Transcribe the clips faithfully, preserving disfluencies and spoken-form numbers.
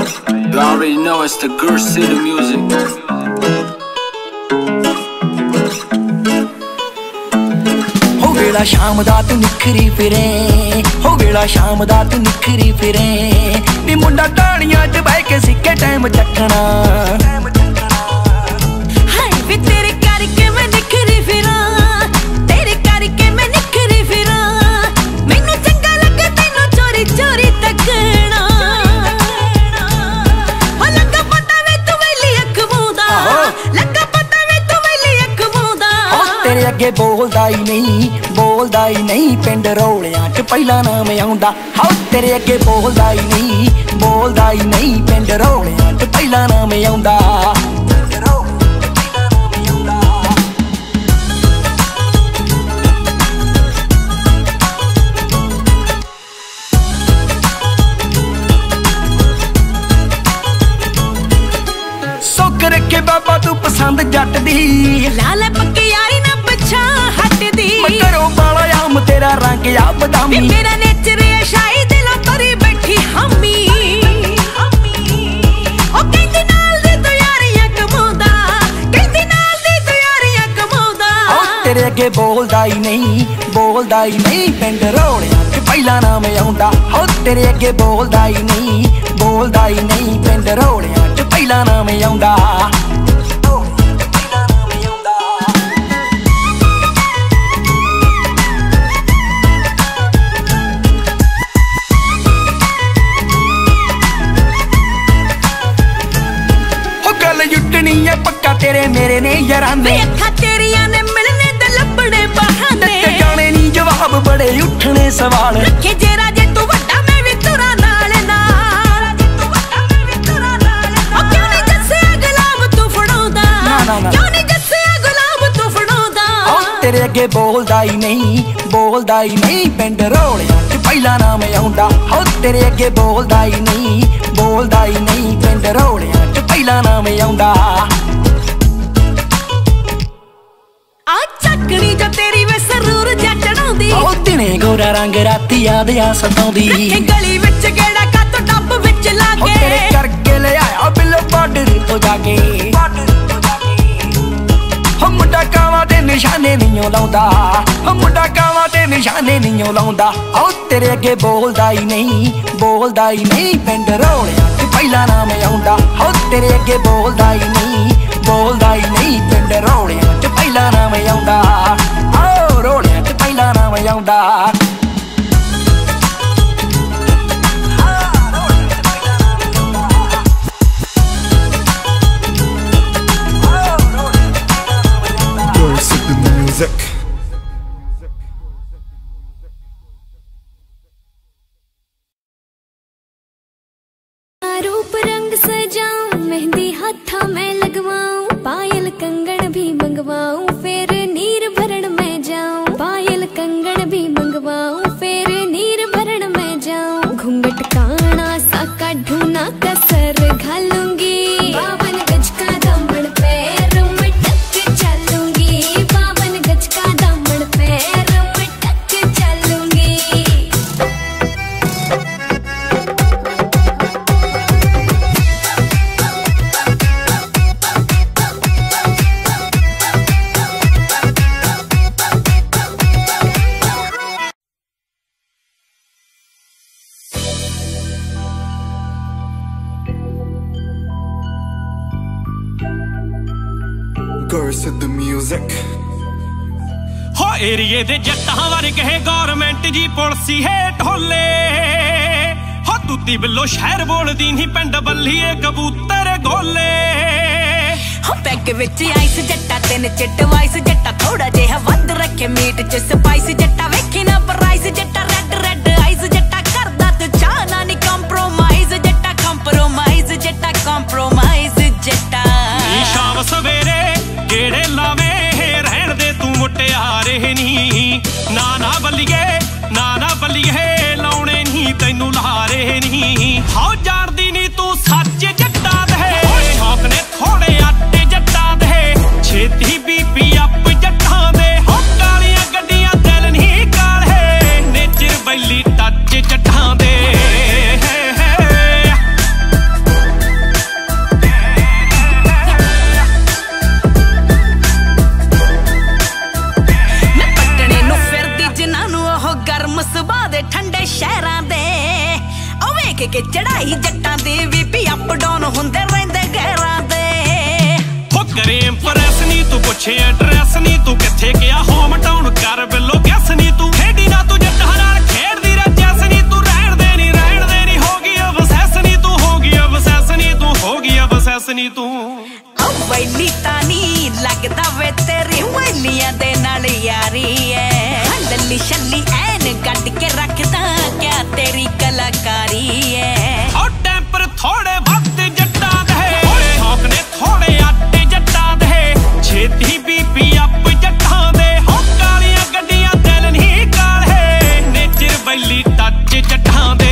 You already know it's the Girl City music. हो वेला शाम दा तू निखरी फिरे, हो वेला शाम दा तू निखरी फिरे, नी मुंडा टाणियां च बह के सिक्के टाइम चखना। हाय वे तेरे करके मैं निखरी फिरा, तेरे करके मैं निखरी फिरा, मैनू चंगा लगे तैनू चोरी चोरी तकना। हो लगा पता वे तू वेली अख मूंदा, लगा पता वे तू वेली अख मूंदा। तेरे अगे बोलदा ही नहीं, बोलदा ही नहीं, पिंड रौलियां च पहला नाम आउंदा। हाओ तेरे अगे बोलदा ही नहीं, बोलदा ही नहीं, पिंड रौलियां च पहला नाम आउंदा। सुक रखे बाबा तू पसंद जट दी, लाल पक्की यारी ना पछा हटदी। घरों बाला आम तेरा रंग आ बदामी, मेरा नेचर है शाही दिलों तोरी बैठी हामी। ओ कहंदी नाल दी तू यारियां कमाउंदा, कहंदी नाल दी तू यारियां कमाउंदा। ओ तेरे अगे बोलदा ही नहीं, बोलदा ही नहीं, पिंड रौलियां च पहला नाम आउंदा। हो तेरे अगे बोलदा ही नहीं, बोलदा ही नहीं, पिंड रौलियां च पहला नाम आउंदा। पक्का तेरे मेरे ने याराने, अखा तेरियां ने मिलने ते लभणे बहाने, जाने नी जवाब बड़े उठने सवाल। रखे जेरा जे तू वड्डा मैं भी तुरा नाल नाल, तू वड्डा मैं भी तुरा नाल नाल। ओ क्यों नहीं जस्सिया गुलाब तू फड़ाउंदा, क्यों नहीं जस्सिया गुलाब तू फड़ाउंदा। ओ तेरे अगे बोलदा ही नहीं, बोलदा ही नहीं, पिंड रौलियां च पहला नाम आउंदा। हो तेरे अगे बोलदा ही नहीं, बोलदा ही नहीं, पिंड रौलियां च पहला नाम आउंदा। आ चकनी जो तेरी वे सरूर जटणाउंदी, ओ दिने गोरा रंग राती याद आ सताउंदी। रखे गली विच गेड़ा का तो डब विच लागे, तेरे करके ले आया बिलो बॉर्डर तो जाके। हो मुंडा कावां दे निशाने नहीं लाउंदा, हो मुंडा कावां दे निशाने नहीं लाउंदा। ओ तेरे अगे बोलदा ही नहीं, बोलदा ही नहीं, पिंड रौलियां च पहला नाम आउंदा। हो तेरे अगे बोलदा ही नहीं, बोलदा ही नहीं, पिंड रौलियां च पहला नाम आउंदा। ओ रौलियां च पहला नाम आउंदा। Girl City music. रूप रंग सजाऊं, मेहंदी हाथा मैं लगवाऊं, पायल कंगन भी मंगवाऊं, फिर नीर भरण में जाऊं। पायल कंगन भी मंगवाऊं, फिर नीर भरण में जाऊं। घूंघट काना सा काढूं ना कसर घालूंगी, बावन गज का दामन पैर में टक चलूंगी, बावन गज का दामन पैर में टक चलूंगी। Girl City music. हो एरिए दे जट्टां वरगे गौरमेंट जी पुलसी है ढोले, हो तुत्ती बिल्लो शहर बोलदी नहीं, पिंड बल्लीए कबूतर गोले। हो पैग विच आइस जट्टा तेन चिट वाइस जट्टा, थोड़ा जिहा वध रखे मीट च स्पाइस जट्टा। वेखी ना प्राइस जट्टा, रेड रेड आइस जट्टा, करदा तू चाह ना नी कंप्रोमाइज जट्टा, कंप्रोमाइज जट्टा, कंप्रोमाइज जट्टा। शाम सवेरे गेड़े लावे रहन दे तू मुटियारे नी, ना ना बल्लीए ना ना बल्लीए लाउणे नी तैनू लहारे नी। हाओ जाणदी नी तू सच जट्टा दे, शौक ने थोड़े आटे जट्टा दे, छेती बीपी अप जट्टां दे। हो कालियां गड्डियां दिल नी काले, नेचर बैली देख के चढ़ाई जट्टां दे भी अप डाउन हुंदे रहिंदे गैरां दे हो करे इंप्रेस नी तू पुछे एड्रेस नी तू किथे गया होम टाउन कर बिलो गैस नी तू खेडी ना तू जट्टां नाल खेडदी रजैस नी तू रहण दे नी रहण दे नी होगी अबसैस नी तू होगी अबसैस नी तू होगी अबसैस नी तू ओ वैली तानी लगदा वे तेरी वैलियां दे नाल यारी है लल्ली शल्ली ऐन गड्ड के रखदा क्या तेरी कलाकारी है ओ टेंपर थोड़े वक्त जट्टां दे शौक ने थोड़े अड्ड जट्टां दे छेती बीपी अप जट्टां दे हो कालियां गड्डियां दिल नहीं काले नेचर वैली टच जट्टां दे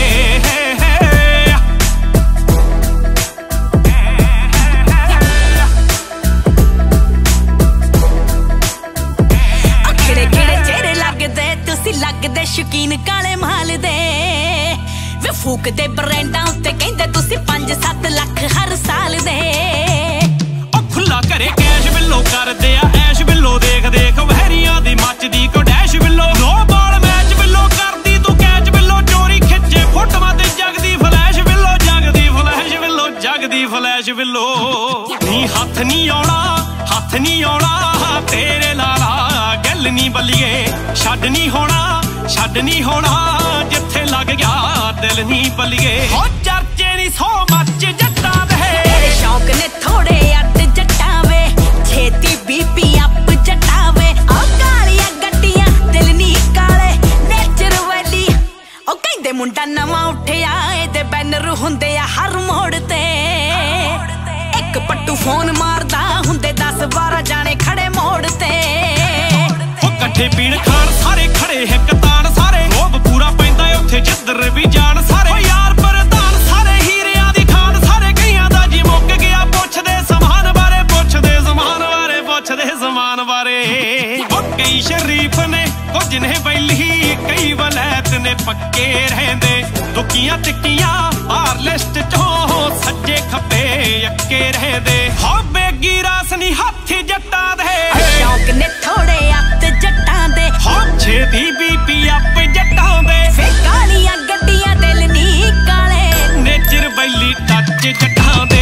लगदे शौकीन काले माल दे वे फूक दे ब्रांडां उत्ते कहंदे तुसी पांच सत्त लख हर साल दे ओ खुला करे कैश बिल्लो करदे आ ऐश बिल्लो देख देख वहरियां दी मचदी को डैश बिल्लो नो बाल मैच बिल्लो करदी तू कैच बिल्लो चोरी खिच्चे फोटोआं ते जगदी फ्लैश बिल्लो जगदी फ्लैश बिल्लो जगदी फ्लैश बिल्लो नी हत्थ नी आउणा हत्थ नी आउणा तेरे लाला गल नी बल्लिए छड्ड नी होना छड्ड नी होना जिथे लग गया दिल नी बल्लिए हो चर्चे नी सो मच जट्टां दे तेरे शौक ने थोड़े अड्ड जट्टां वे छेती बीपी अप जट्टां वे ओ कालियां गड्डियां दिल नी काले नेचर वैली ओ कहंदे मुंडा नवां उठिया एदे बैनर हुंदे आ हर मोड़ ते एक पट्टू फोन मारदा हुंदे दस बारह जाने खड़े मोड़ ते कट्ठे पीण खान सारे खड़े हिक तान सारे रोब पूरा पैंदा उत्थे जिधर भी जान सारे यार प्रधान सारे हीरियां दी खान सारे कईयां दा जी मुक गया पुछदे समान बारे पुछदे समान बारे पुछदे समान बारे ओ कई शरीफ ने कुछ ने बैली कई वलैत ने पक्के रहंदे दुखियां तिक्कियां हार लिस्ट चों सज्जे खब्बे अक्के रहंदे हो बेगी रास नी हत्थ जट्टां दे शौक ने थोड़े अत जट्टां दे हो छेती बीपी अप जट्टां दे फे कालियां गड्डियां दिल नी काले नेचर वैली टच जट्टां दे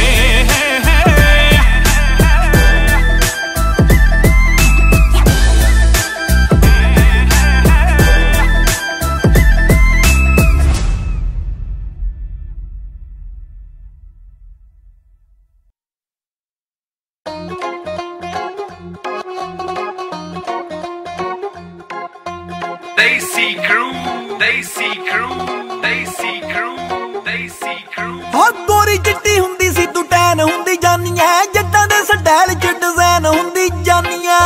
Desi crew, Desi crew, Desi crew, Desi crew. ਹੋ ਗੋਰੀ ਚਿੱਟੀ ਹੁੰਦੀ ਸੀ ਤੂੰ ਟੈਨ ਹੁੰਦੀ ਜਾਨੀਆਂ ਜੱਟਾਂ ਦੇ ਸਟਾਈਲ ਚ ਡਿਜ਼ਾਈਨ ਹੁੰਦੀ ਜਾਨੀਆਂ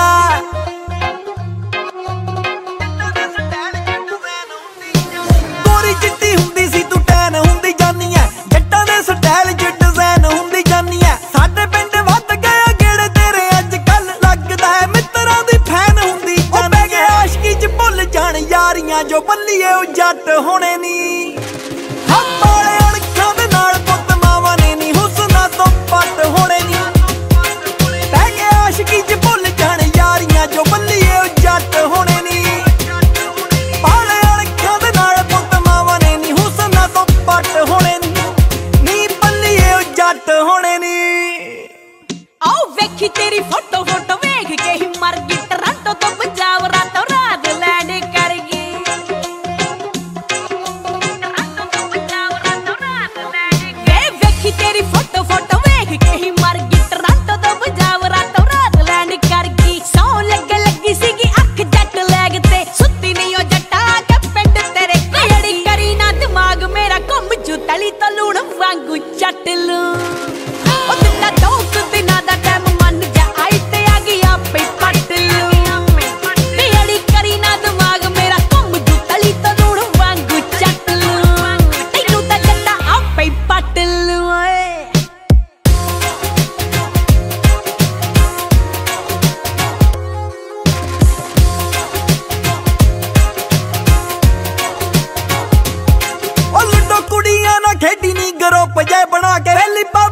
ਗੋਰੀ ਚਿੱਟੀ ਹੁੰਦੀ ਸੀ ਤੂੰ ਟੈਨ ਹੁੰਦੀ ਜਾਨੀਆਂ ਜੱਟਾਂ ਦੇ ਸਟਾਈਲ ਚ ਡਿਜ਼ਾਈਨ ਹੁੰਦੀ ਜਾਨੀਆਂ ਸਾਡੇ ਪਿੰਡ ਵੱਧ ਗਿਆ ਗੇੜੇ ਤੇਰੇ ਅੱਜ ਕੱਲ ਲੱਗਦਾ ਹੈ ਮਿੱਤਰਾਂ ਦੀ ਫੈਨ ਹੁੰਦੀ ਜਾਨੀ ਬਹਿ ਗਏ ਆਸ਼ਕੀ ਚ ਭੁੱਲ ਜਾਣ ਯਾਰੀਆਂ ਜੋ ਬੱਲੀਏ ਉਹ ਜੱਟ ਹੋਣੇ ਨੀ ਹਮਾਰੇ ਅਣਖਾਂ ਦੇ ਨਾਲ ਪੁੱਤ ਮਾਵਾਂ ਨੇ ਨੀ ਹੁਸਨਾ ਤੋਂ ਪੱਟ ਹੋਣੇ ਨੀ ਬਹਿ ਗਏ ਆਸ਼ਕੀ ਚ ਭੁੱਲ ਜਾਣ ਯਾਰੀਆਂ ਜੋ ਬੱਲੀਏ ਉਹ ਜੱਟ ਹੋਣੇ ਨੀ ਹਮਾਰੇ ਅਣਖਾਂ ਦੇ ਨਾਲ ਪੁੱਤ ਮਾਵਾਂ ਨੇ ਨੀ ਹੁਸਨਾ ਤੋਂ ਪੱਟ ਹੋਣੇ ਨੀ ਨੀ ਬੱਲੀਏ ਉਹ ਜੱਟ ਹੋਣੇ ਨੀ ਆਓ ਵੇਖੀ ਤੇਰੀ ਫੋਟੋ ਫੋਟੋ ਵੇਖ ਕੇ ਹੀ ਮਰ ਗਈ ਟਰਾਂਟੋ ਤੋਂ ਪੰਜਾਬ ਰਾਤੋਂ ਰਾਤ ਲੈਂਡ ਕਰ ਗਈ ਟਰਾਂਟੋ ਤੋਂ ਪੰਜਾਬ ਰਾਤੋਂ ਰਾਤ ਲੈਂਡ ਵੇ ਵੇਖੀ ਤੇਰੀ ਫੋਟੋ ਫੋਟੋ ਵੇਖ ਕੇ ਹੀ ਮਰ ਗਈ ਟਰਾਂਟੋ ਤੋਂ ਪੰਜਾਬ ਰਾਤੋਂ ਰਾਤ ਲੈਂਡ ਕਰ ਗਈ ਸੌ ਲੱਗੇ ਲੱਗੀ ਸੀਗੀ ਅੱਖ ਜੱਟ ਲੈਗ ਤੇ ਸੁੱਤੀ ਨਹੀਂ ਉਹ ਜੱਟਾ ਕੇ ਪਿੰਡ ਤੇਰੇ ਕਿਹੜੀ ਕਰੀ ਨਾ ਦਿਮਾਗ ਮੇਰਾ ਘੁੰਮ ਜੂ ਤਲੀ ਤੋਂ ਲੂਣ ਵਾਂਗੂ ਚੱਟ ਲੂ ਉਹ ਦਿੱਤਾ ਦੋ ਕੁ ਦਿਨਾਂ ਦਾ ਟਾਈਮ ਮੰਨ ਜਾ ਆਈ ਤੇ ਆ ਗਈ ਆਪੇ ਪੱਟ ਲੂ ਕਿਹੜੀ ਕਰੀ ਨਾ ਦਿਮਾਗ ਮੇਰਾ ਘੁੰਮ ਜੂ ਤਲੀ ਤੋਂ ਲੂਣ ਵਾਂਗੂ ਚੱਟ ਲੂ ਤੈਨੂੰ ਤਾਂ ਜੱਟਾ ਆਪੇ ਪੱਟ ਲੂ ਓਏ ਉਹ ਲੁੱਡੋ ਕੁੜੀਆਂ ਨਾ ਖੇਡੀ ਨੀ ਗਰੁੱਪ ਜੇ ਬਣਾ ਕੇ ਵੇਲੀ ਪਾ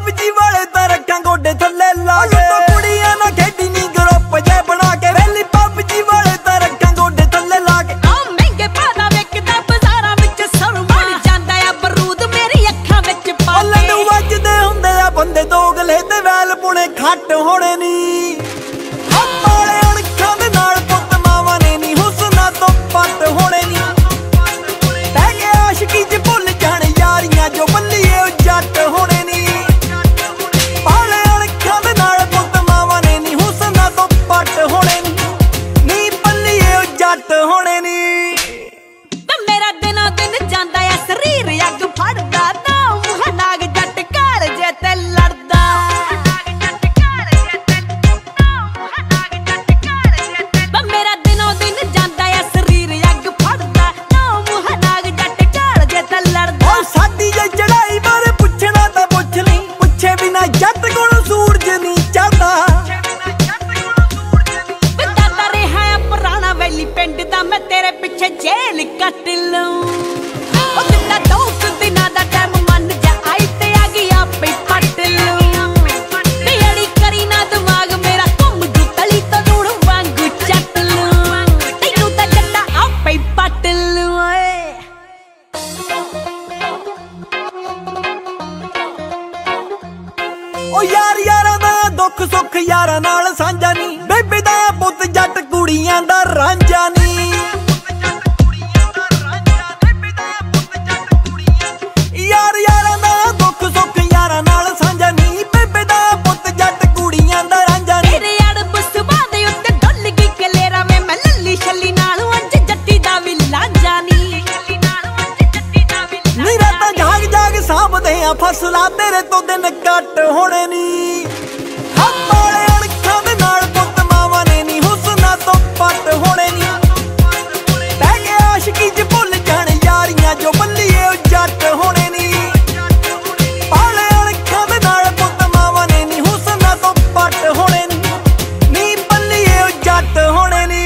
ओ यार यारां दा दुख सुख यारां नाल सांझा नी, बेबे दा पुत जट कुड़ियां दा रांझा नी। यार यारां दा दुख सुख यारां नाल सांझा नी, बेबे दा पुत जट कुड़ियां दा रांझा नी। तेरे यार बुसबा दे उत्ते डुल गई कलेरा वे मैं लल्ली छल्ली नाल अंज जट्टी दा भी लांझा नी। नी रातां जाग जाग सांभदे आ फसलां तेरे तो दिन कट होणे नी। हमारे अणखां दे नाल पुत मावां ने नी हुस्ना तो पट होणे नी। पै गए आशिकी च भुल जाण यारियां जो बल्लीए जट होणे नी। पाले अणखां दे नाल पुत मावां ने नी हुस्ना तो पट होणे नी। नी बल्लीए जट होणे नी।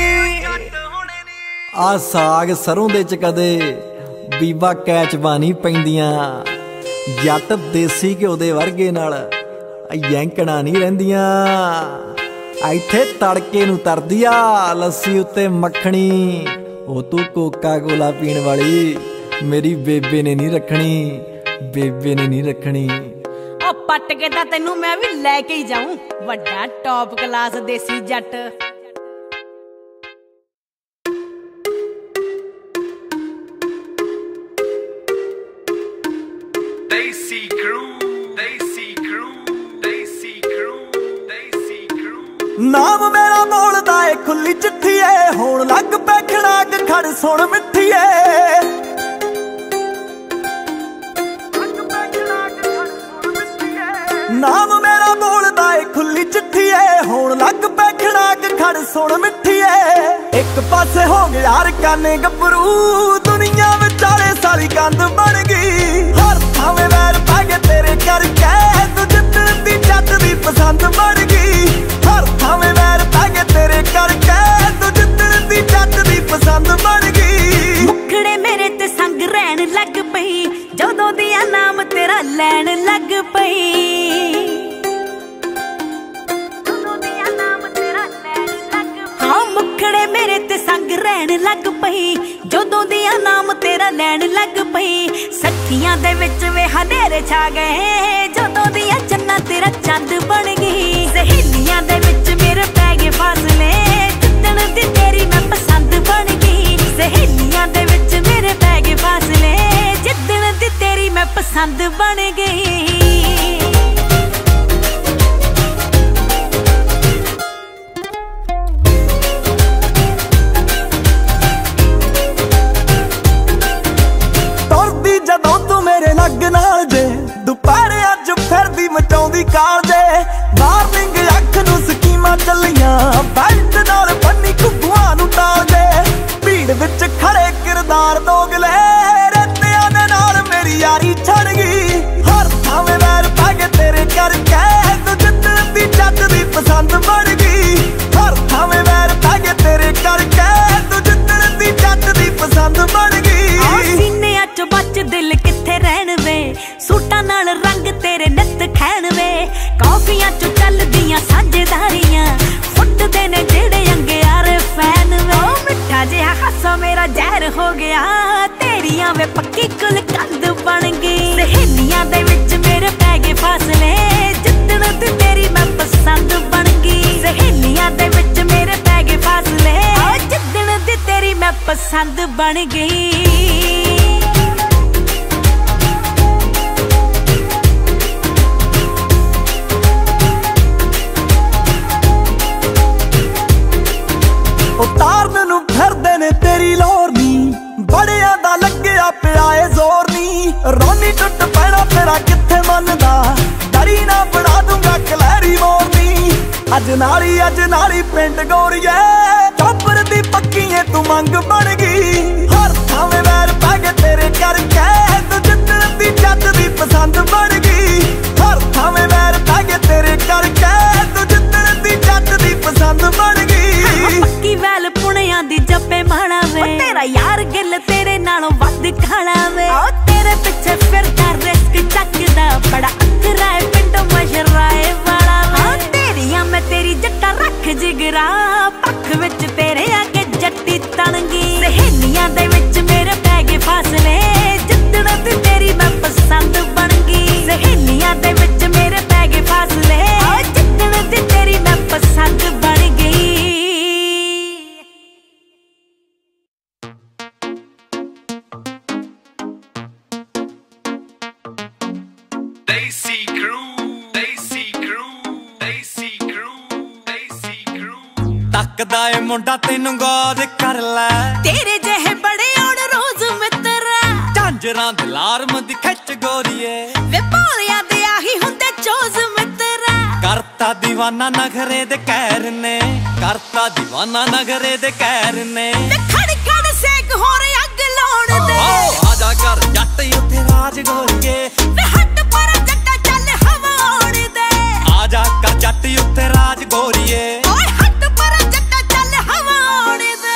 आ साग सरों दे च कदे बीबा कैचवा नहीं पैंदियां, जट देसी घ्यो दे वर्गे नाल यंकणा नहीं रहिंदियां। इत्थे तड़के नूं तरदी आ लस्सी उत्ते मक्खणी, ओ तू कोका कोला पीण वाली मेरी बेबे ने नहीं रखनी, बेबे ने नहीं रखनी। ओ पट के तां तैनूं मैं भी लैके ही जाऊं, वड्डा टॉप क्लास देसी जट। Desi Crew, Desi Crew, Desi Crew, Desi Crew। नाम मेरा बोलदा ए खुली चिट्ठी ए, होण लग पै खड़ाक खड़ सुण मिट्ठी ए। नाम मेरा बोलदा ए खुली चिट्ठी ए, होण लग पै खड़ाक खड़ सुण मिट्ठी ए। एक पासे हो गया रकाने गभरू, दुनिया विचाले सारी गंद बन गई। हर थावे वैर पै गए तेरे करके, तू जिद्दण दी जट दी पसंद बन गई। हर थावे वैर पै गए तेरे करके, तू जिद्दण दी जट दी पसंद बन गई। मुखड़े मेरे ते संग रहन लग पई, जदों दिया नाम तेरा लैन लग पई। हाँ मुखड़े मेरे ते संग रहन लग पई, जदों दिया नाम तेरा लैन लग पई। सखियां दे विच वे हनेरे छा गए, जदों दिया चन्ना तेरा चंद बन गई। सहेलियां दे विच मेरे पै गए फासले, जिद्दण दी तेरी मैं पसंद बन गई। सहेलियां दे विच मेरे पै गए फासले, जिद्दण दी तेरी मैं पसंद बन गई। जदों तू मेरे लग नाल जे, दुपहरे अज फिरदी मचाउंदी काल जे। वार्निंग अख नूं स्कीमां चलियां, बेल्ट नाल बन्नी घुग्गुआं नूं टाल जे। भीड़ विच खड़े किरदार दोगले, रत्तियां दे नाल मेरी यारी छड़ गई। हर थावे वैर पै गए तेरे करके, तू जिद्दण दी जट दी पसंद बन गई। हर थावे वैर पै गए तेरे करके, तू जिद्दण दी जट दी पसंद बन गई। सीनिया च बच दिल किथे रहन वे, सूटां नाल रंग तेरे नित खैन वे। कॉफियां च चलदियां साझेदारियां, फुटदे ने जेड़े अंगियारे फैन वे। ओ मिठा जिहा हासा मेरा जहर हो गया, तेरियां वे पक्की कुल कंद बन गई। सहेलियां दे विच मेरे पै गए फासले, जिद्दण दी तेरी मैं पसंद बन गई। सहेलियां दे विच मेरे पै गए फासले, जिद्दण दी तेरी मैं पसंद बन गई। उतारन नूं फिरदे ने तेरी लोर नी, बड़ियां दा लग्गिया पिया ए जोर नी। रोनी टुट पैना तेरा किथे मनदा, डरी ना बना दूंगा कलैरी मोरनी। अज नाली अज नाली पिंड गोरीए, चौपर दी पक्की ए तू मंग बन गई। हर थावे वैर पै गए तेरे करके, तू जिद्दण दी जट दी पसंद बन गई। हर थावे वैर पै गए तेरे करके, तू जिद्दण दी जट दी पसंद बन गई। पक्की वैल पुणियां दी जप्पे माड़ा वे, तेरा यार गिल तेरे नालों वध खाला वे। ओ तेरे पिछे फिरदा रिस्क चकदा, बड़ा अखरा है पिंड मशराए वाला वे। तेरियां मैं तेरी जट्टा रख जिगरा, पख विच तेरे आगे जट्टी तणगी। सहेलियां दे विच मेरे पै गए फासले, जिद्दण दी तेरी मैं पसंद बन गई। सहेलियां दे विच मेरे पै गए फासले, Desi crew, Desi crew, Desi crew, Desi crew. ਤੱਕਦਾ ਏ ਮੁੰਡਾ ਤੈਨੂੰ ਗੌਰ ਕਰ ਲੈ, ਤੇਰੇ ਜਿਹੇ ਬੜੇ ਆਉਣ ਰੋਜ਼ ਮਿੱਤਰਾ, ਝਾਂਜਰਾਂ ਦੇ ਲਾਰਮ ਦੀ ਖਿੱਚ ਗੋਰੀਏ, ਵੇ ਭੋਲਿਆਂ ਦੇ ਆਹੀ ਹੁੰਦੇ ਚੋਜ਼ ਮਿੱਤਰਾ। ਕਰਤਾ ਦੀਵਾਨਾ ਨਖਰੇ ਦੇ ਕਹਿਰ ਨੇ, ਕਰਤਾ ਦੀਵਾਨਾ ਨਖਰੇ ਦੇ ਕਹਿਰ ਨੇ, ਵੇ ਖੜ ਖੜ ਸੇਕ ਹੋਰ ਅੱਗ ਲਾਉਣ ਦੇ। ਓ ਆਜਾ ਕਰ ਜੱਟ ਉੱਥੇ ਰਾਜ ਗੋਰੀਏ, ਵੇ ਹੱਟ ਪਰ ਜੱਟਾ ਚੱਲ ਹਵਾ ਆਉਣ ਦੇ। ਆਜਾ ਕਰ ਜੱਟ ਉੱਥੇ ਰਾਜ ਗੋਰੀਏ, ਓਏ ਹੱਟ ਪਰ ਜੱਟਾ ਚੱਲ ਹਵਾ ਆਉਣ ਦੇ।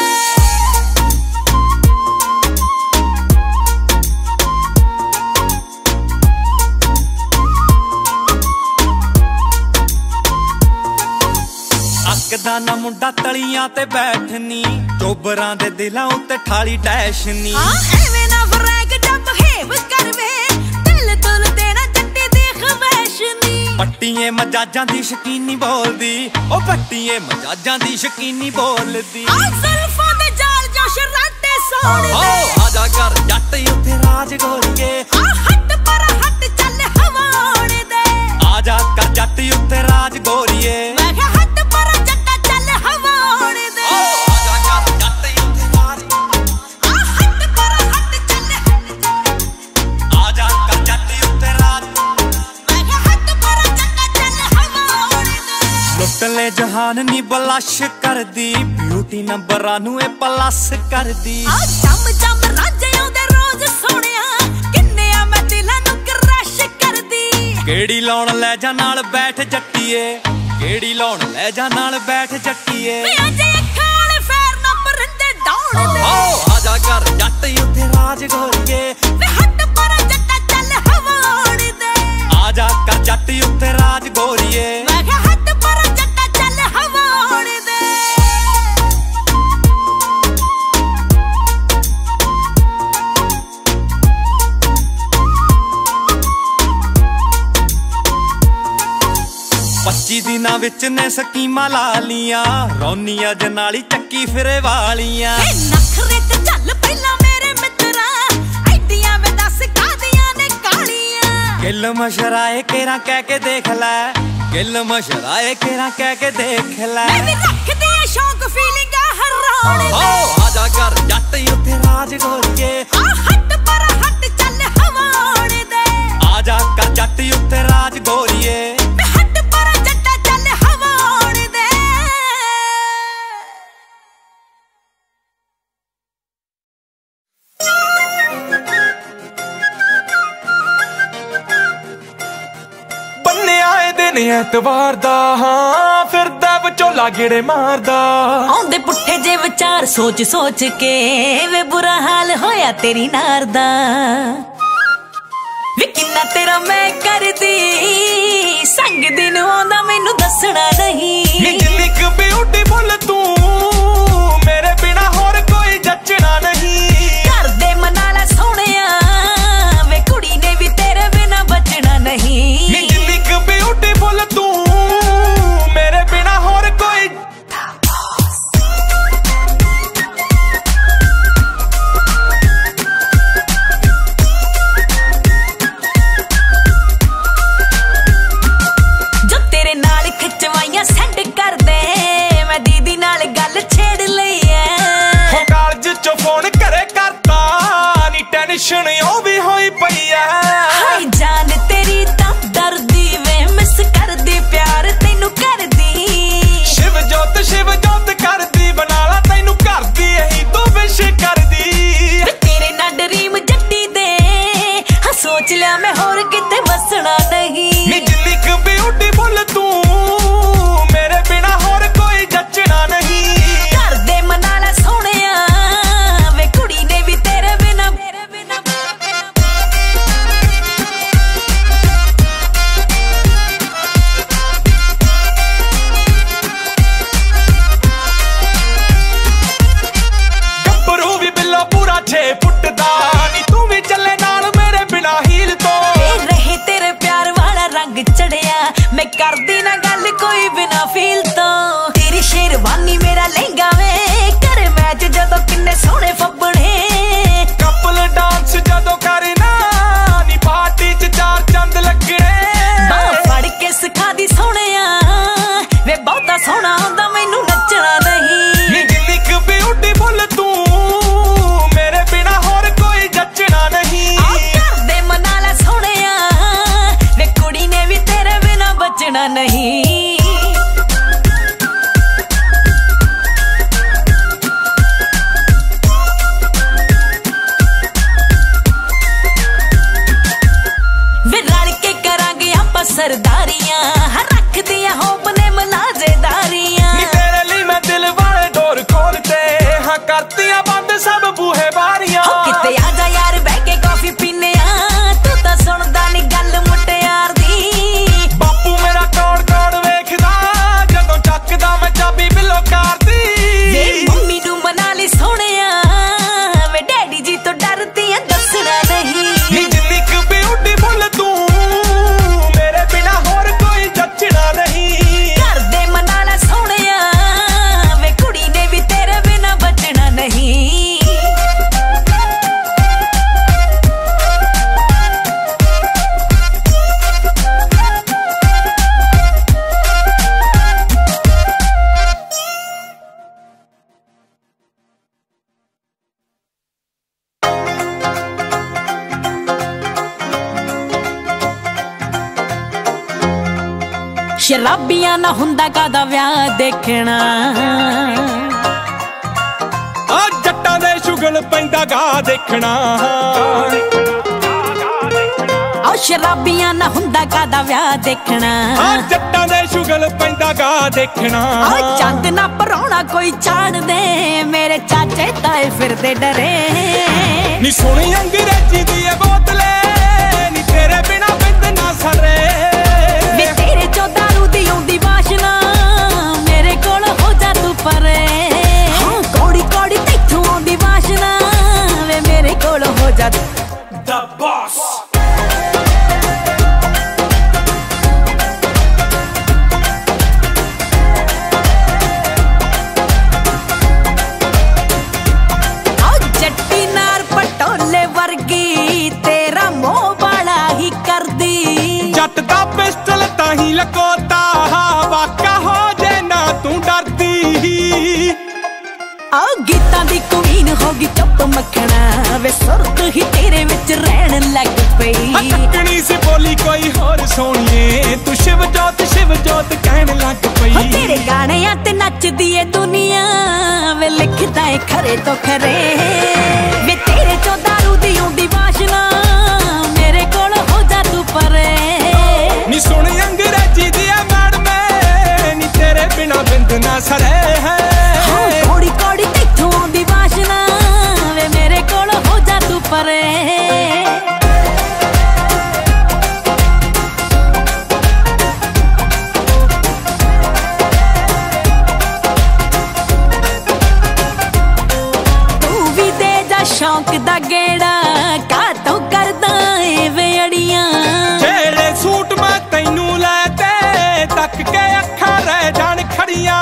ਅੱਕਦਾ ਨਾ ਮੁੰਡਾ ਤਲੀਆਂ ਤੇ ਬੈਠਨੀ, ਚੋਬਰਾਂ ਦੇ ਦਿਲਾਂ ਉੱਤੇ ਠਾਲੀ ਡੈਸ਼ਨੀ। ਹਾਂ ਐਵੇਂ ਨਾ ਫਰੈਕ ਜੱਬ ਹੇਵ ਕਰਵੇ, ਦਿਲ ਤੁਲ ਦੇਣਾ ਜੱਟੀ ਦੀ ਖਵੈਸ਼ਨੀ। ਪੱਟੀਏ ਮਜਾਜਾਂ ਦੀ ਸ਼ਕੀਨੀ ਬੋਲਦੀ, ਉਹ ਪੱਟੀਏ ਮਜਾਜਾਂ ਦੀ ਸ਼ਕੀਨੀ ਬੋਲਦੀ। ਆ ਜ਼ੁਲਫਾਂ ਦੇ ਜਾਲ ਜੋ ਸ਼ਰਾਟੇ ਸੋਣ ਦੇ। ਓ ਆਜਾ ਕਰ ਜੱਟ ਉੱਥੇ ਰਾਜ ਗੋਰੀਏ, ਆ ਹੱਟ ਪਰ ਹੱਟ ਚੱਲ ਹਵਾ ਆਉਣ ਦੇ। ਆਜਾ ਕਰ ਜੱਟ ਉੱਥੇ ਰਾਜ ਗੋਰੀਏ, ਮੈਂ ਕਿਹਾ ਹੱਟ ਪਰ ਜੱਟਾ ਚੱਲ ਹਵਾ ਆਉਣ ਦੇ। ਓ ਆਜਾ ਕਰ ਜੱਟ ਉੱਥੇ ਰਾਜ, ਆ ਹੱਟ ਪਰ ਹੱਟ ਚੱਲ, ਆਜਾ ਕਰ ਜੱਟ ਉੱਥੇ ਰਾਜ। ਮੈਂ ਕਿਹਾ ਹੱਟ ਪਰ ਜੱਟਾ ਚੱਲ ਹਵਾ ਆਉਣ ਦੇ। ਲੁੱਟ ਲੈ ਜਹਾਨ ਨੀ ਬਲਸ਼ ਕਰਦੀ, ਬਿਊਟੀ ਨੰਬਰਾਂ ਨੂੰ ਇਹ ਪਲੱਸ ਕਰਦੀ। ਆ ਚਮ ਚਮ ਰਾਜੇ ਆਉਂਦੇ ਰੋਜ਼ ਸੋਹਣਿਆ, ਕਿੰਨੇ ਆ ਮੈਂ ਦਿਲਾਂ ਨੂੰ ਕਰਸ਼ ਕਰਦੀ। ਕਿਹੜੀ ਲਾਉਣ ਲੈ ਜਾ ਨਾਲ ਬੈਠ ਜੱਟੀਏ, ਕਿਹੜੀ ਲਾਉਣ ਲੈ ਜਾ ਨਾਲ ਬੈਠ ਜੱਟੀਏ। ਵੇ ਅਜੇ ਅੱਖਾਂ ਵਾਲੇ ਫੇਰ ਨਾ ਪਰਿੰਦੇ ਡਾਉਣ ਦੇ। ਓ ਆਜਾ ਕਰ ਜੱਟ ਉੱਥੇ ਰਾਜ ਗੋਰੀਏ, ਵੇ ਹੱਟ ਪਰ ਜੱਟਾ ਚੱਲ ਹਵਾ ਆਉਣ ਦੇ। ਆਜਾ ਕਰ ਜੱਟ ਉੱਥੇ ਰਾਜ ਗੋਰੀਏ, ਮੈਂ ਕਿਹਾ ਹੱਟ ਪਰ ਜੱਟਾ ਚੱਲ ਹਵਾ ਆਉਣ ਦੇ। ਪੱਚੀ ਦਿਨਾਂ ਵਿੱਚ ਨੇ ਸਕੀਮਾਂ ਲਾ ਲੀਆਂ, ਰੌਨੀਆਂ ਜਨਾਲੀ ਚੱਕੀ ਫਿਰੇ ਵਾਲੀਆਂ। ਵੇ ਨਖਰੇ ਤੇ ਚੱਲ ਪਹਿਲਾਂ ਮੇਰੇ ਮਿੱਤਰਾ, ਐਡੀਆਂ ਵੇ ਦੱਸ ਕਾਦੀਆਂ ਨੇ ਕਾਲੀਆਂ। ਗਿੱਲ ਮਸ਼ਰਾਏ ਕੇਰਾ ਕਹਿ ਕੇ ਦੇਖ ਲੈ, ਗਿੱਲ ਮਸ਼ਰਾਏ ਕੇਰਾ ਕਹਿ ਕੇ ਦੇਖ ਲੈ। ਮੈਂ ਵੀ ਰੱਖਦੀ ਆ ਸ਼ੌਕ ਫੀਲਿੰਗਾਂ ਹਰਾਉਣ ਦੇ। ਓ ਆਜਾ ਕਰ ਜੱਟ ਉੱਥੇ ਰਾਜ ਗੋਰੀਏ, ਆ ਹੱਟ ਪਰ ਹੱਟ ਚੱਲ ਹਵਾ ਆਉਣ ਦੇ। ਆਜਾ ਕਰ ਜੱਟ ਉੱਥੇ ਰਾਜ ਗੋਰੀਏ, ਵੇ ਹੱਟ ਪਰ ਜੱਟਾ ਚੱਲ ਹਵਾ ਆਉਣ ਦੇ। ਬੰਨਿਆ ਏ ਦਿਨ ਐਤਵਾਰ ਦਾ, ਹਾਂ ਫਿਰਦਾ ਵਿਚੋਲਾ ਗੇੜੇ ਮਾਰਦਾ। ਆਉਂਦੇ ਪੁੱਠੇ ਜੇ ਵਿਚਾਰ ਸੋਚ ਸੋਚ ਕੇ, ਵੇ ਬੁਰਾ ਹਾਲ ਹੋਇਆ ਤੇਰੀ ਨਾਰ ਦਾ। ਵੇ ਕਿੰਨਾ ਤੇਰਾ ਮੈਂ ਕਰਦੀ, ਸੰਗ ਦਿਨ ਆਉਂਦਾ ਮੈਨੂੰ ਦੱਸਣਾ ਨਹੀਂ। ਨੀ ਜਿੰਨੀ ਕੁ ਬਿਊਟੀਫੁਲ ਤੂੰ, ਮੇਰੇ ਬਿਨਾ ਹੋਰ ਕੋਈ ਜੱਚਣਾ ਨਹੀਂ। ਘਰ ਦੇ ਮਨਾ ਲੈ ਸੋਹਣਿਆ, ਵੇ ਕੁੜੀ ਨੇ ਵੀ ਤੇਰੇ ਬਿਨਾ ਬਚਣਾ ਨਹੀਂ। ਨੀ ਜਿੰਨੀ ਕੁ ਬਿਊਟੀਫੁਲ ਤੂੰ, ਮੇਰੇ ਬਿਨਾ ਹੋਰ ਕੋਈ। ਜੋ ਤੇਰੇ ਨਾਲ ਖਿਚਵਾਈਆਂ ਸੈਂਡ ਕਰਦੇ, ਮੈਂ ਦੀਦੀ ਨਾਲ ਗੱਲ ਛੇੜ ਲਈ ਐ। ਹੋ ਕਾਲਜ ਚੋਂ ਫੋਨ ਘਰੇ ਕਰਤਾ, ਨੀ ਟੈਨਸ਼ਨ ਉਹ ਵੀ ਹੋਈ ਪਈ ਐ। ਹਾਏ ਜਾਨ ਤੇਰੀ ਤਾਂ ਡਰਦੀ ਵੇ, ਮਿਸ ਕਰਦੀ ਪਿਆਰ ਤੈਨੂੰ ਕਰਦੀ। ਸ਼ਿਵ ਜੋਤ ਸ਼ਿਵ ਜੋਤ ਕਰਦੀ, ਬਣਾ ਲਾ ਤੈਨੂੰ ਕਰਦੀ ਇਹੀ ਤੂੰ ਵਿਸ਼ ਕਰਦੀ। ਵੇ ਤੇਰੇ ਨਾਲ ਡਰੀਮ ਜੱਟੀ ਦੇ, ਹਾਂ ਸੋਚ ਲਿਆ ਮੈਂ ਹੋਰ ਕਿਤੇ ਵਸਣਾ ਨੀ ਨਹੀਂ। ਜਿੰਨੀ ਕੁ ਬਿਊਟੀਫੁਲ ਤੂੰ, ਮੇਰੇ ਬਿਨਾ ਹੋਰ ਕੋਈ ਜੱਚਣਾ ਨਹੀਂ। ਘਰ ਦੇ ਮਨਾ ਲੈ ਸੋਹਣਿਆ, ਵੇ ਕੁੜੀ ਨੇ ਵੀ ਤੇਰੇ ਬਿਨਾ ਤੇਰੇ ਬਿਨਾ। ਗੱਭਰੂ ਵੀ ਬਿੱਲਾ ਪੂਰਾ ਛੇ ਫੁੱਟ ਦਾ, ਨੀ ਤੂੰ ਵੀ ਚੱਲੇ ਨਾਲ ਮੇਰੇ ਬਿਨਾ ਹੀਲ ਤੋਂ। ਇਹ ਰਹੇ ਤੇਰੇ ਪਿਆਰ ਵਾਲਾ ਰੰਗ ਚੜਿਆ, ਮੈਂ ਕਰਦੀ ਨਾ ਗੱਲ ਕੋਈ ਬਿਨਾ ਫੀਲ ਤੋਂ। ਤੇਰੀ ਸ਼ੇਰਵਾਨੀ ਮੇਰਾ ਲਹਿੰਗਾ ਵੇ, ਕਰ ਮੈਚ ਜਦੋਂ ਕਿੰਨੇ ਸੋਹਣੇ ਫੱਬਣੇ। ਕਪਲ ਡਾਂਸ ਜਦੋਂ ਕਰਨਾ, ਨੀ ਪਾਰਟੀ ਚ ਚਾਰ ਚੰਦ ਲੱਗਣੇ। ਦੱਸਣਾ ਨਹੀਂ। ਵੇ ਰਲ ਕੇ ਕਰਾਂਗੇ ਆਪਾਂ ਸਰਦਾਰੀਆਂ, ਰੱਖਦੀਆਂ ਹੋਪ ਨੇ ਮਲਾਜੇਦਾਰੀਆਂ। ਨੀ ਤੇਰੇ ਲਈ ਮੈਂ ਦਿਲ ਵਾਲੇ ਡੋਰ ਖੋਲਤੇ, ਹਾਂ ਕਰਤੀਆਂ ਬੰਦ ਸਭ ਬੂਹੇ ਬਾਰੀਆਂ। ਕਿਤੇ ਆ ਜਾ ਯਾਰ ਬਹਿ ਕੇ ਕਾਫੀ ਪੀਨੇ ਆ, ਤੂੰ ਤਾਂ ਸੁਣਦਾ ਨੀ ਗੱਲ ਮੁਟਿਆਰ ਦੀ। ਬਾਪੂ ਮੇਰਾ ਕੌਣ ਕੌਣ ਵੇਖਦਾ, ਜਦੋਂ ਚੱਕਦਾ ਮੈਂ ਚਾਬੀ ਬਿੱਲੋ ਕਰਦੀ। ਵੇ ਮੰਮੀ ਨੂੰ ਮਨਾ ਲਈ ਸੋਹਣਿਆ, ਵੇ ਡੈਡੀ ਜੀ ਤੋਂ ਡਰਦੀ ਆ ਦੱਸਣਾ ਨਹੀਂ। ਨੀ ਜਿੰਨੀ ਕੁ ਬਿਊਟੀ ਬੋਲ ਤੂੰ, ਮੇਰੇ ਬਿਨਾ ਹੋਰ ਕੋਈ ਜੱਚਣਾ ਨਹੀਂ। ਘਰ ਦੇ ਮਨਾ ਲੈ ਸੋਹਣਿਆ, ਵੇ ਕੁੜੀ ਨੇ ਵੀ ਤੇਰੇ ਬਿਨਾ ਬਚਣਾ ਨਹੀਂ। ਸ਼ਰਾਬੀਆਂ ਨਾ ਹੁੰਦਾ ਕਾਦਾ ਵਿਆਹ ਦੇਖਣਾ, ਆ ਜੱਟਾਂ ਦੇ ਸ਼ੁਗਲ ਪੈਂਦਾ ਗਾ ਦੇਖਣਾ। ਆ ਸ਼ਰਾਬੀਆਂ ਨਾ ਹੁੰਦਾ ਕਾਦਾ ਵਿਆਹ ਦੇਖਣਾ, ਆ ਜੱਟਾਂ ਦੇ ਸ਼ੁਗਲ ਪੈਂਦਾ ਗਾ ਦੇਖਣਾ। ਆ ਚੰਦ ਨਾ ਪਰਾਉਣਾ ਕੋਈ ਚਾਣ ਦੇ, ਮੇਰੇ ਚਾਚੇ ਤਾਏ ਫਿਰਦੇ ਡਰੇ। ਨੀ ਸੋਹਣੀ ਅੰਗਰੇਜ਼ੀ ਦੀ ਇਹ ਬੋਤਲੇ, ਨੀ ਤੇਰੇ ਬਿਨਾ ਬਿੰਦ ਨਾ ਸਰੇ। ਵੇ ਤੇਰੇ ਚੋਂ ਦਾਰੂ ਦੀ ਆਉਂਦੀ ਵਾਸ਼ਨਾ, ਮੇਰੇ ਕੋਲ ਹੋ ਜਾ ਤੂੰ ਪਰੇ। ਹਾਂ ਕੋੜੀ ਕੋੜੀ ਤੈਥੋਂ ਆਉਂਦੀ ਵਾਸ਼ਨਾ, ਵੇ ਮੇਰੇ ਕੋਲ ਹੋ ਜਾ The boss। ਆ ਜੱਟੀ ਨਾਰ ਪਟੋਲੇ ਵਰਗੀ, ਤੇਰਾ ਮੋਹ ਵਾਲਾ ਹੀ ਕਰਦੀ। ਜੱਟ ਦਾ ਪਿਸਟਲ ਤਾਂ ਹੀ ਲਕੋਤਾ, ਵਾਕਾ ਹੋ ਜੇ ਨਾ ਤੂੰ ਡਰਦੀ। ਆ ਗੀਤਾਂ ਦੀ ਕੁਈਨ ਹੋ ਗਈ ਚੁੱਪ ਮੱਖਣਾ, ਵੇ ਸੁਰਤ ਹੀ ਤੇਰੇ ਵਿੱਚ ਰਹਿਣ ਲੱਗ ਪਈ। ਟੱਕਣੀ ਸੀ ਬੋਲੀ ਕੋਈ ਹੋਰ ਸੋਹਣੀਏ, ਤੂੰ ਸ਼ਿਵ ਜੋਤ ਸ਼ਿਵ ਜੋਤ ਕਹਿਣ ਲੱਗ ਪਈ। ਤੇਰੇ ਗਾਣਿਆਂ ਤੇ ਨੱਚਦੀ ਏ ਦੁਨੀਆ, ਵੇ ਲਿਖਦਾ ਏ ਖਰੇ ਤੋਂ ਖਰੇ। ਵੇ ਤੇਰੇ ਚੋਂ ਦਾਰੂ ਦੀ ਆਉਂਦੀ ਵਾਸ਼ਨਾ, ਮੇਰੇ ਕੋਲ ਹੋ ਜਾ ਤੂੰ ਪਰੇ। ਨੀ ਸੋਹਣੀ ਅੰਗਰੇਜ਼ੀ ਦੀ ਐ ਮੈਡਮੇ, ਨੀ ਤੇਰੇ ਬਿਨਾ ਬਿੰਦ ਨਾ ਸਰੇ ਹੈ। ਕੋੜੀ ਕੋੜੀ ਤੈਥੋਂ ਆਉਂਦੀ ਵਾਸ਼ਨਾ, ਵੇ ਮੇਰੇ ਕੋਲ ਹੋ ਜਾ ਤੂੰ ਪਰੇ। ਤੂੰ ਵੀ ਦੇ ਜਾ ਸ਼ੌਂਕ ਦਾ ਗੇੜਾ, ਕਾਤੋਂ ਕਰਦਾ ਏ ਵੇ ਅੜੀਆਂ। ਜਿਹੜੇ ਸੂਟ ਮੈਂ ਤੈਨੂੰ ਲੈ ਤੇ, ਤੱਕ ਕੇ ਅੱਖਾਂ ਰਹਿ ਜਾਣ ਖੜੀਆਂ।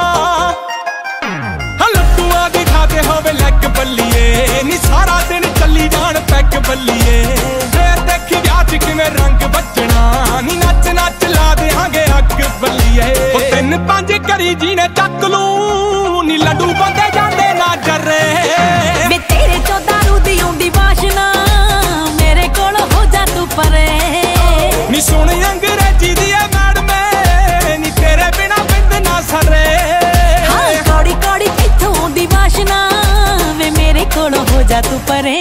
ਲੱਟੂਆਂ ਦੀ ਥਾਂ ਤੇ ਹੋਵੇ ਲੈਗ ਬੱਲੀਏ, ਨੀ ਸਾਰਾ ਦਿਨ ਚੱਲੀ ਜਾਣ ਪੈਗ ਬੱਲੀਏ। ਫੇਰ ਦੇਖੀ ਵਿਆਹ ਚ ਕਿਵੇਂ ਰੰਗ ਵੱਜਣਾ, ਨੀ ਨੱਚ ਨੱਚ ਲਾ ਦੇਾਂਗੇ ਅੱਗ ਬੱਲੀਏ। ਉਹ ਤਿੰਨ ਪੰਜ ਕਰੀ ਜੀ ਨੇ ਚੱਕ ਲੂ, ਨੀ ਲੱਡੂ ਬੰਦੇ ਜਾਂਦੇ ਨਾ ਜਰੇ। ਵੇ ਤੇਰੇ ਚੋਂ ਦਾਰੂ ਦੀ ਆਉਂਦੀ ਵਾਸ਼ਨਾ, ਮੇਰੇ ਕੋਲ ਹੋ ਜਾ ਤੂੰ ਪਰੇ। ਨੀ ਸੋਹਣੀ ਅੰਗਰੇਜ਼ੀ ਦੀ ਐ ਮੈਡਮੇ, ਨੀ ਤੇਰੇ ਬਿਨਾ ਬਿੰਦ ਨਾ ਸਰੇ। ਹਾਂ ਕੋੜੀ ਕੋੜੀ ਤੈਥੋਂ ਆਉਂਦੀ ਵਾਸ਼ਨਾ, ਵੇ ਮੇਰੇ ਕੋਲ ਹੋ ਜਾ ਤੂੰ ਪਰੇ।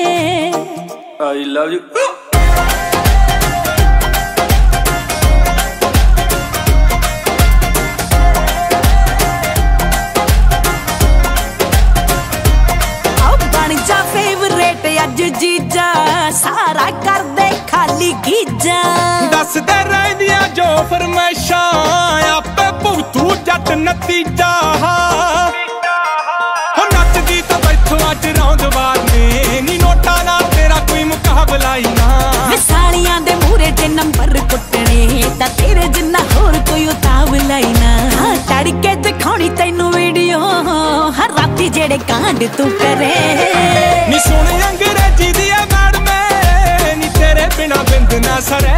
I love you। ਆ ਬਣ ਜਾ ਫੇਵਰੇਟ ਅੱਜ ਜੀਜਾ, ਸਾਰਾ ਕਰਦੇ ਖਾਲੀ ਗੀਜਾ। ਦੱਸਦੇ ਰਹਿੰਦੀਆਂ ਜੋ ਫਰਮੈਸ਼ਾਂ, ਆਪੇ ਭੁਗਤੂ ਜੱਟ ਨਤੀਜਾ। ਹੋ ਨੱਚਦੀ ਤਾਂ ਬੈਠੋ ਅੱਜ ਰੌਂਦਵਾਰ ਨੇ, ਨੀ ਨੋਟਾਂ ਨਾਲ ਤੇਰਾ ਕੋਈ ਮੁਕਾਬਲਾ ਹੀ ਨਾ। ਵੇ ਸਾਲੀਆਂ ਦੇ ਮੂਹਰੇ ਤੇ ਨੰਬਰ ਕੁੱਟਣੇ, ਤਾਂ ਤੇਰੇ ਜਿੰਨਾ ਹੋਰ ਕੋਈ ਉਤਾਵਲਾ ਹੀ ਨਾ। ਹਾਂ ਤੜਕੇ ਦਿਖਾਉਣੀ ਤੈਨੂੰ ਵੀਡੀਓ, ਹਰ ਰਾਤੀ ਜਿਹੜੇ ਕਾਂਡ ਤੂੰ ਕਰੇ। ਨੀ ਸੋਹਣੀ ਅੰਗਰੇਜ਼ੀ ਦੀ ਐ ਮੈਡਮੇ, ਨੀ ਤੇਰੇ ਬਿਨਾ ਬਿੰਦ ਨਾ ਸਰੇ।